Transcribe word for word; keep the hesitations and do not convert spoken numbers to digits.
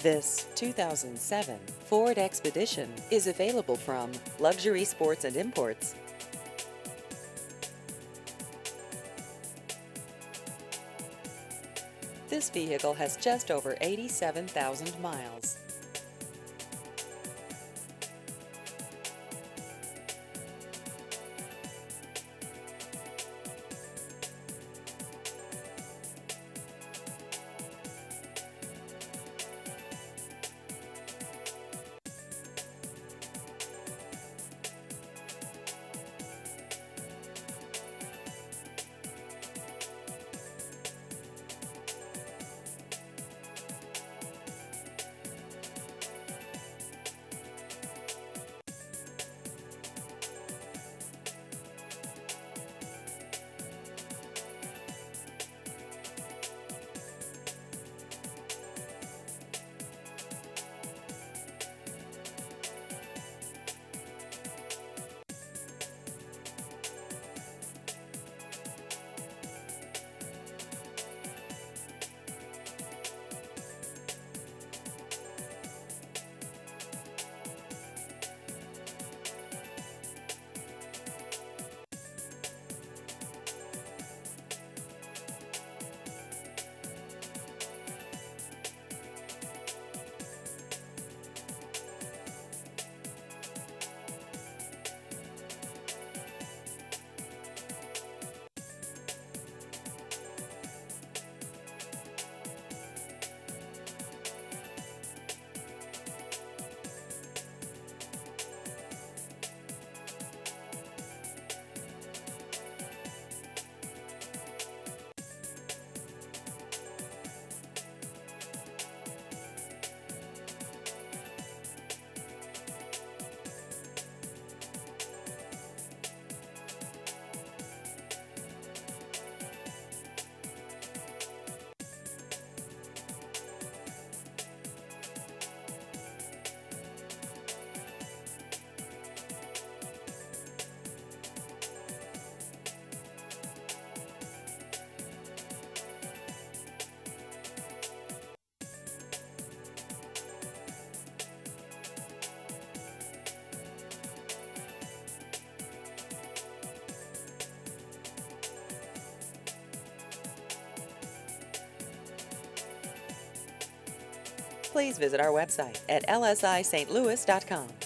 This two thousand seven Ford Expedition is available from Luxury Sports and Imports. This vehicle has just over eighty-seven thousand miles. Please visit our website at L S I Saint Louis dot com.